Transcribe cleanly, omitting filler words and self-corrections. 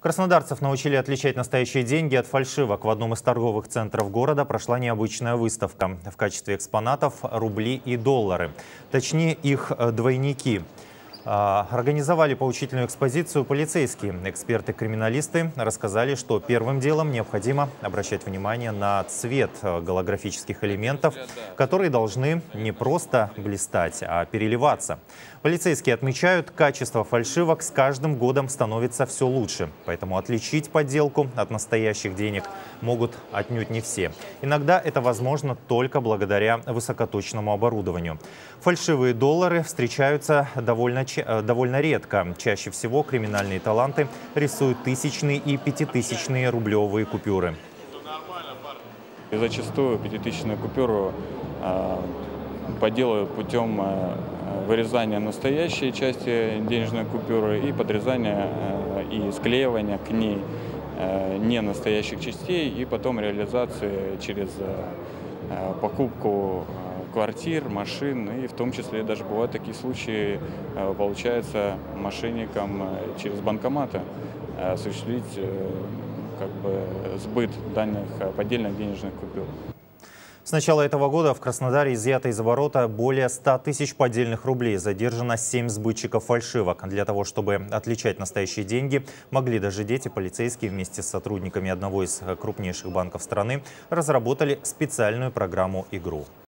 Краснодарцев научили отличать настоящие деньги от фальшивок. В одном из торговых центров города прошла необычная выставка. В качестве экспонатов рубли и доллары. Точнее, их двойники. Организовали поучительную экспозицию полицейские. Эксперты-криминалисты рассказали, что первым делом необходимо обращать внимание на цвет голографических элементов, которые должны не просто блистать, а переливаться. Полицейские отмечают, качество фальшивок с каждым годом становится все лучше. Поэтому отличить подделку от настоящих денег могут отнюдь не все. Иногда это возможно только благодаря высокоточному оборудованию. Фальшивые доллары встречаются довольно редко. Чаще всего криминальные таланты рисуют тысячные и пятитысячные рублевые купюры. И зачастую пятитысячную купюру подделывают путем вырезания настоящей части денежной купюры и подрезания и склеивания к ней не настоящих частей, и потом реализации через покупку квартир, машин, и в том числе даже бывают такие случаи, получается мошенникам через банкоматы осуществить сбыт данных поддельных денежных купюр. С начала этого года в Краснодаре изъято из оборота более 100 тысяч поддельных рублей. Задержано 7 сбытчиков фальшивок. Для того, чтобы отличать настоящие деньги, могли даже дети. Полицейские вместе с сотрудниками одного из крупнейших банков страны разработали специальную программу-игру.